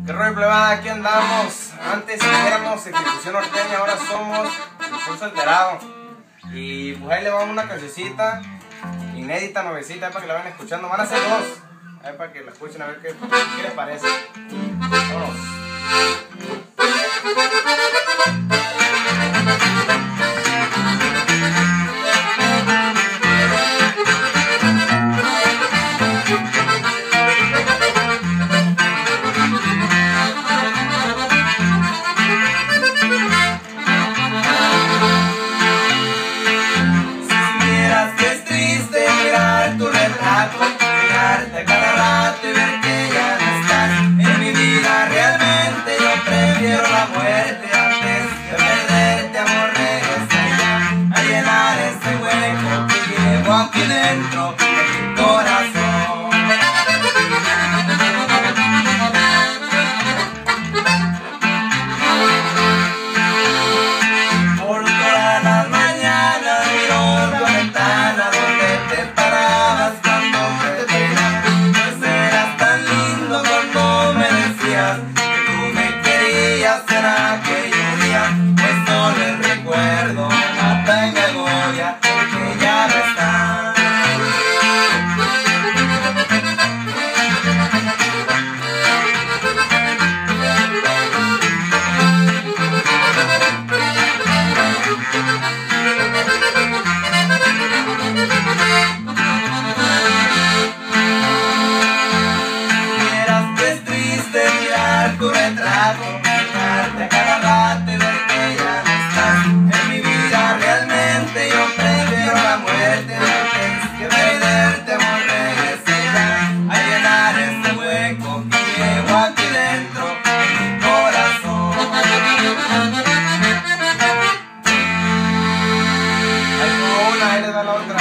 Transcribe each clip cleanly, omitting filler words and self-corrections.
¿Qué rollo, plebada? Aquí andamos. Antes éramos Ejecución Norteña, ahora somos Impulso Alterado. Y pues ahí le vamos una cancioncita inédita, nuevecita, para que la vayan escuchando. Van a ser dos, ahí para que la escuchen a ver qué les parece. Vámonos. Mirarte a cada rato y ver que ya no estás en mi vida. Realmente yo prefiero la muerte antes de perderte, amor. Regresa ya a llenar ese hueco que llevo aquí dentro de mi corazón. Por todas las mañanas miro tu ventana donde te parabas cuando me peinaba. Pues eras tan lindo cuando me decías que tú me querías en aquellos días. Pues solo el recuerdo me mata y me agobia porque ya no estás. Tu retrato, mirarte a cada rato y ver que ya no estás en mi vida. Realmente yo prefiero la muerte antes que perderte, amor. Regresa ya a llenar este hueco que llevo aquí dentro de mi corazón. Ahí como una, ahí le da la otra.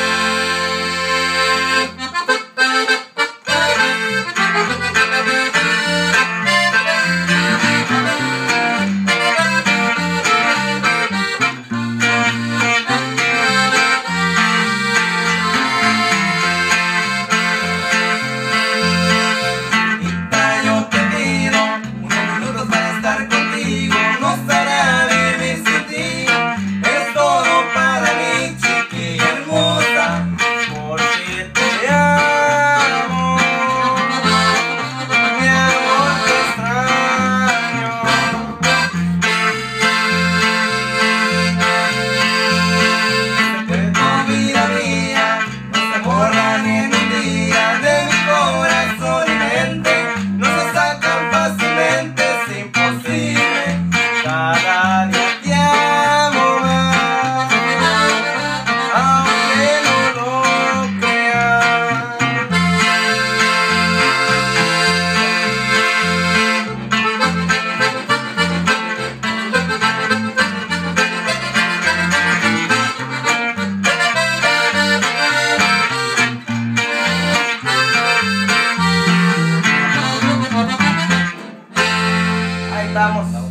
Cada día te amo más, aunque no lo creas. Ahí estamos.